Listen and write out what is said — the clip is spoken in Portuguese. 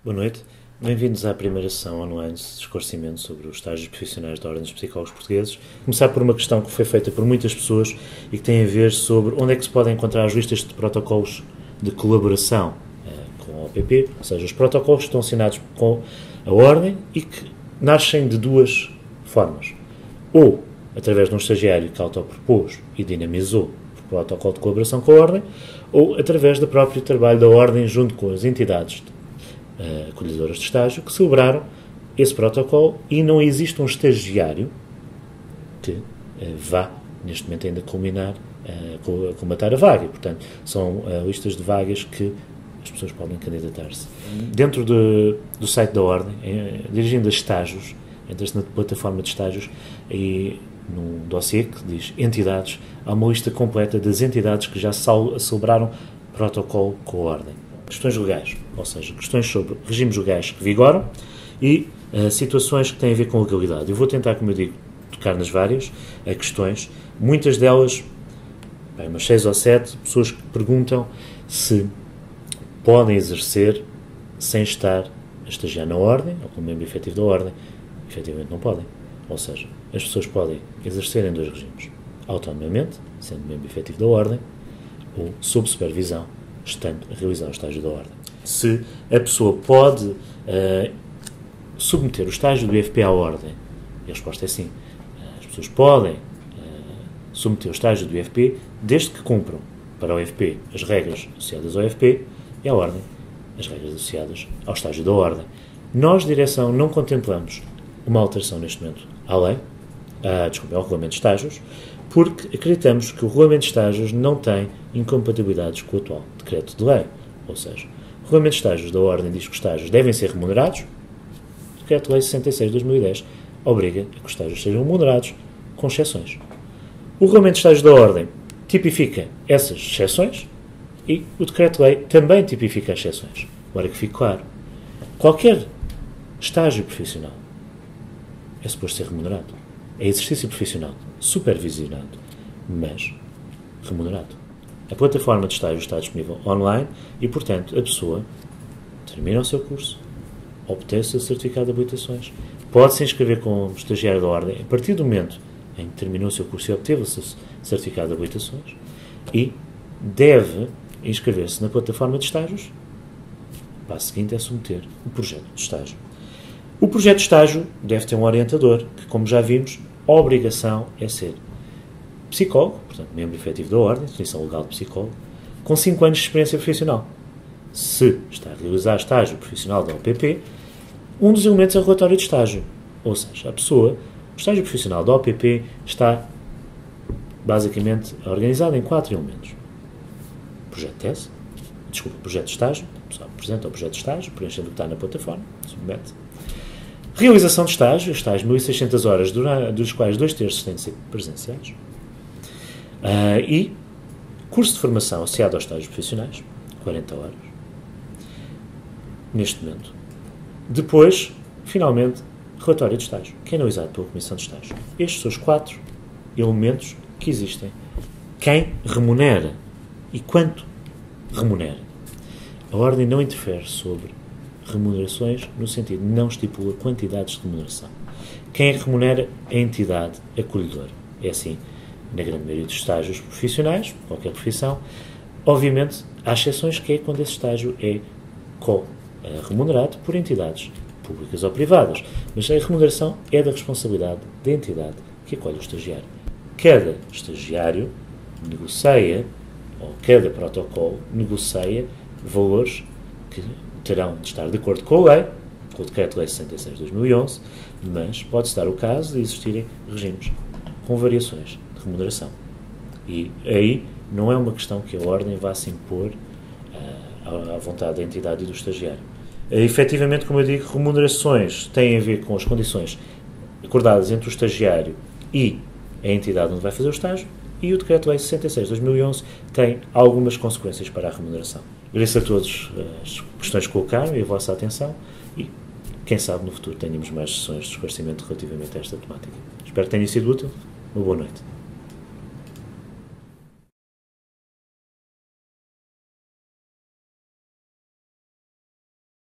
Boa noite. Bem-vindos à primeira sessão online de esclarecimento sobre os estágios profissionais da Ordem dos Psicólogos Portugueses. Vou começar por uma questão que foi feita por muitas pessoas e que tem a ver sobre onde é que se podem encontrar as listas de protocolos de colaboração com a OPP, ou seja, os protocolos que estão assinados com a Ordem e que nascem de duas formas. Ou através de um estagiário que autopropôs e dinamizou o protocolo de colaboração com a Ordem, ou através do próprio trabalho da Ordem junto com as entidades acolhedoras de estágio que celebraram esse protocolo e não existe um estagiário que vá, neste momento, ainda culminar, colmatar a vaga. Portanto, são listas de vagas que as pessoas podem candidatar-se. Dentro do site da Ordem, dirigindo a estágios, entra-se na plataforma de estágios e num dossiê que diz entidades, há uma lista completa das entidades que já celebraram protocolo com a Ordem. Questões legais, ou seja, questões sobre regimes legais que vigoram e situações que têm a ver com legalidade. Eu vou tentar, como eu digo, tocar nas várias questões. Muitas delas, umas 6 ou 7, pessoas que perguntam se podem exercer sem estar a estagiar na Ordem, ou como membro efetivo da Ordem. Efetivamente não podem. Ou seja, as pessoas podem exercer em 2 regimes. Autonomamente, sendo membro efetivo da Ordem, ou sob supervisão, estando a realizar o estágio da Ordem. Se a pessoa pode submeter o estágio do IFP à Ordem, e a resposta é sim. As pessoas podem submeter o estágio do IFP desde que cumpram para o IFP as regras associadas ao IFP e à Ordem as regras associadas ao estágio da Ordem. Nós, direção, não contemplamos uma alteração neste momento à lei, ao regulamento de estágios, porque acreditamos que o regulamento de estágios não tem incompatibilidades com o atual decreto de lei. Ou seja, o regulamento de estágios da Ordem diz que os estágios devem ser remunerados, o decreto de lei 66 de 2010 obriga a que os estágios sejam remunerados, com exceções. O regulamento de estágios da Ordem tipifica essas exceções e o decreto de lei também tipifica as exceções. Agora que fique claro, qualquer estágio profissional é suposto ser remunerado. É exercício profissional, supervisionado, mas remunerado. A plataforma de estágio está disponível online e, portanto, a pessoa termina o seu curso, obtém o seu certificado de habilitações, pode se inscrever como estagiário da Ordem a partir do momento em que terminou o seu curso e obteve o seu certificado de habilitações e deve inscrever-se na plataforma de estágios. O passo seguinte é submeter o projeto de estágio. O projeto de estágio deve ter um orientador, que, como já vimos, a obrigação é ser psicólogo, portanto, membro efetivo da Ordem, definição legal de psicólogo, com 5 anos de experiência profissional. Se está a realizar estágio profissional da OPP, um dos elementos é o relatório de estágio. Ou seja, o estágio profissional da OPP está basicamente organizado em 4 elementos. Projeto de tese, projeto de estágio, a pessoa apresenta o projeto de estágio, preenchendo o que está na plataforma, submete. Realização de estágio, os tais 1.600 horas, dos quais 2/3 têm de ser presenciais. E curso de formação associado aos estágios profissionais, 40 horas, neste momento. Depois, finalmente, relatório de estágio, que é analisado pela Comissão de Estágio. Estes são os 4 elementos que existem. Quem remunera e quanto remunera. A Ordem não interfere sobre remunerações, no sentido de não estipula quantidades de remuneração. Quem remunera é a entidade acolhedora. É assim, na grande maioria dos estágios profissionais, qualquer profissão. Obviamente, há exceções que é quando esse estágio é remunerado por entidades públicas ou privadas. Mas a remuneração é da responsabilidade da entidade que acolhe o estagiário. Cada estagiário negocia, ou cada protocolo negocia valores que terão de estar de acordo com a lei, com o Decreto-Lei 66 de 2011, mas pode-se dar o caso de existirem regimes com variações de remuneração. E aí não é uma questão que a Ordem vá se impor à vontade da entidade e do estagiário. Efetivamente, como eu digo, remunerações têm a ver com as condições acordadas entre o estagiário e a entidade onde vai fazer o estágio, e o Decreto-Lei 66 de 2011 tem algumas consequências para a remuneração. Agradeço a todos as questões que colocaram e a vossa atenção e, quem sabe, no futuro tenhamos mais sessões de esclarecimento relativamente a esta temática. Espero que tenha sido útil. Uma boa noite.